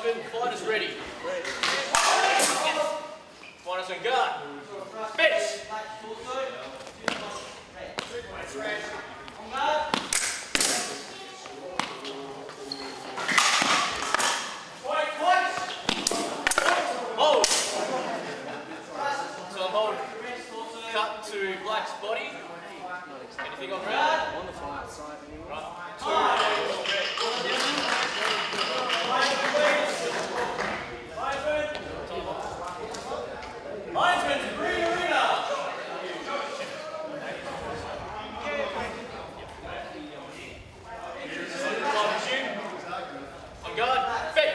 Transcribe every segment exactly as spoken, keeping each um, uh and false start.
open, fighters ready. Fighters on guard. Fetch. Hold. So I'm holding. Cut to Black's body. Anything on red? On the far side anyway. Right. Two. Linesman, bring your ring up. On guard, fix.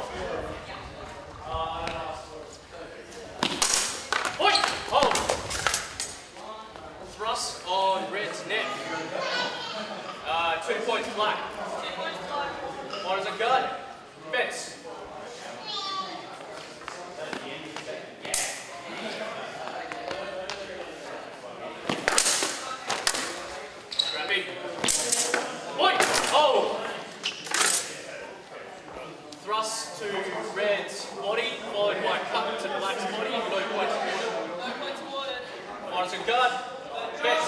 Point, hold. Thrust on red's neck. Uh, two points black. Fighters on guard, fence. Point! Hold! Thrust to red's body, followed by cut to black's body, no points awarded. No points awarded. Fighters on guard. Catch.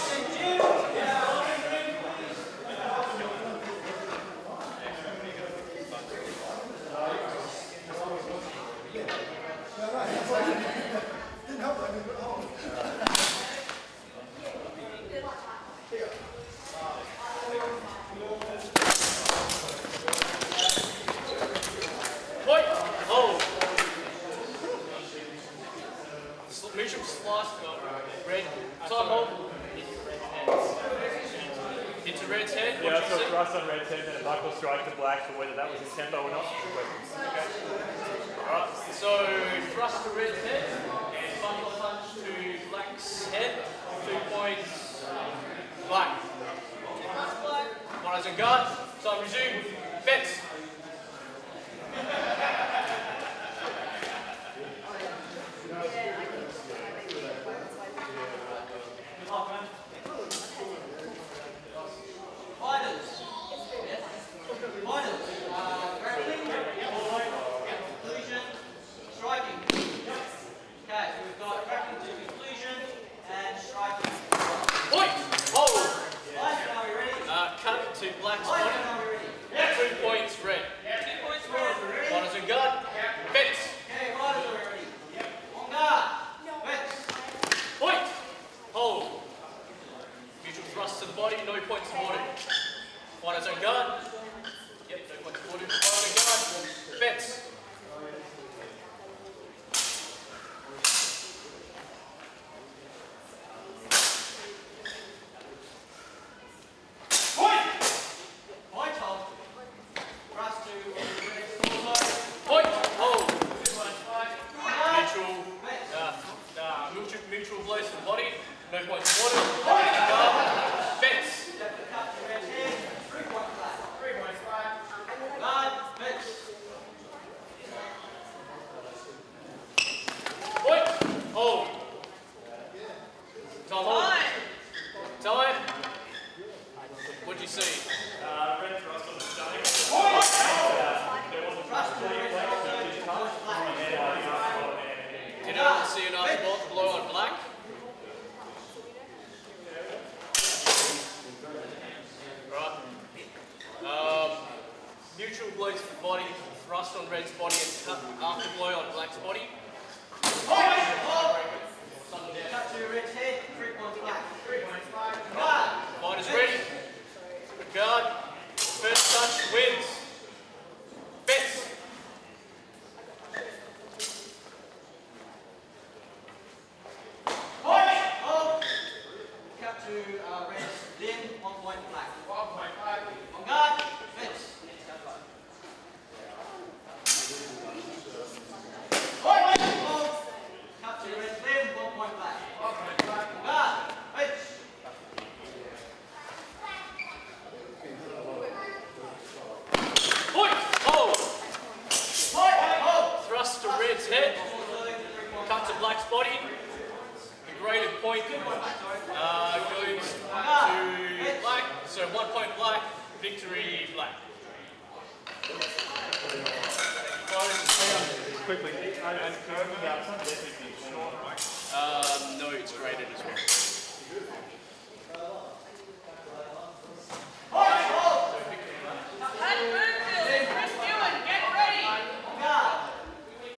Mutual slice, red, time hold. Into red's head. Yeah, so thrust on red's head, then a knuckle strike to black for whether that was in tempo or not. Okay. Alright, so thrust to red's head, and buckle punch to black's head. Two points, black. Fighters on guard, time resume, fence. To black's body. Yeah. Two points red. Yeah. Two points red. Fighters on guard. Fence. Okay, fighters are ready. Yep. On guard. Fence. Point. Hold. Mutual thrust to the body. No points awarded. Fighters on guard. Yep. No points awarded. Fighters on guard. Fence. Mutual blows to the body, no points awarded. Fence. Point. Hold. Time hold. Time. What'd you see? Uh, red thrust on the stomach. There was a thrust on the Did anyone see another blow on black? Right. Um, mutual blows to the body, thrust on red's body and cut after blow on black's body. Cut to red's head, three points black. Fighters ready. Guard. First touch wins. Fence. To uh, red, then one point black. One point black. On guard, fence. Cut to red, then one point black. One point black. On guard, fence. Point. Hold. Point. Hold. Thrust to red's head. Cut to black's body. The graded point uh, goes to black. So one point black, victory black. quickly, and, and about something.